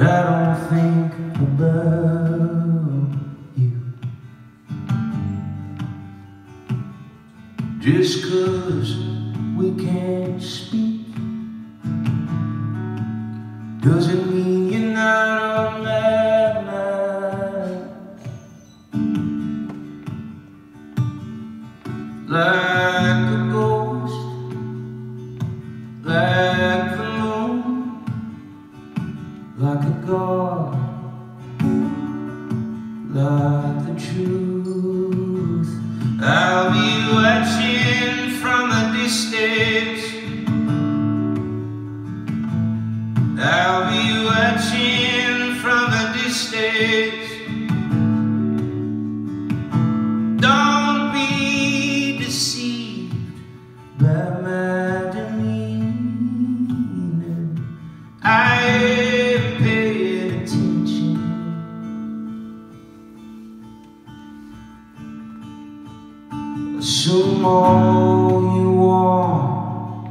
I don't think about you. Just 'cause we can't speak doesn't mean you're not on my mind. Like a ghost, like the moon, like a god, like the truth. I'll be watching from a distance. I'll be watching from a distance. Don't be deceived by my demeanor. I am paying attention. Assume all you want,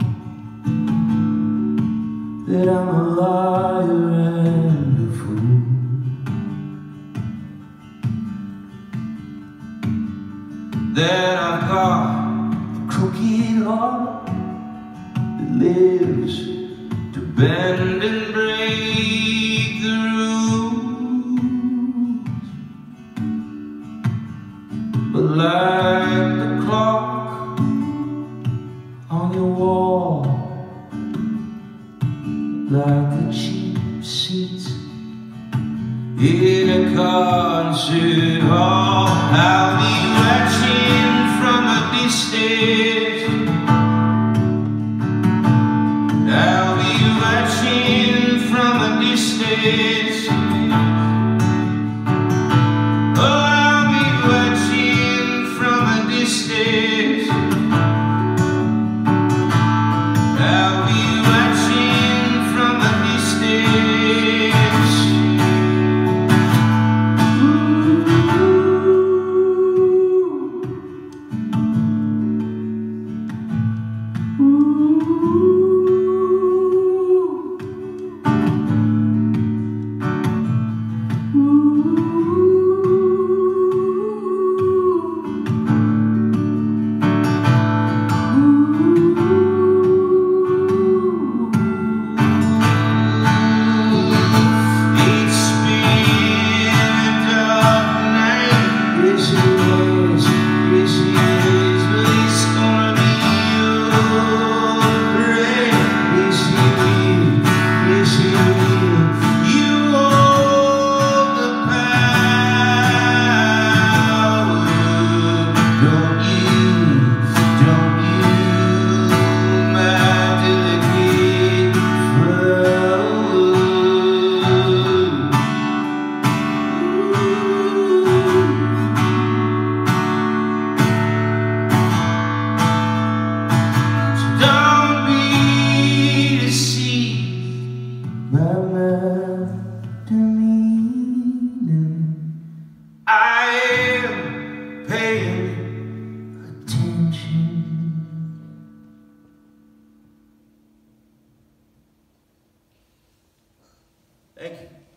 that I'm a liar and a fool, that I've got a crooked heart that lives to bend and break the rules. But like the clock on your wall, like the cheap seats in a concert hall, I'll be watching from a distance. I'll be watching from a distance. Oh, I'll be watching from a distance. I'll be watching from a distance. I am paying attention. Thank you.